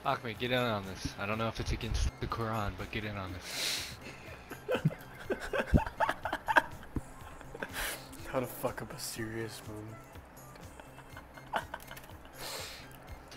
Ahmed, get in on this. I don't know if it's against the Quran, but get in on this. How to fuck up a serious movie.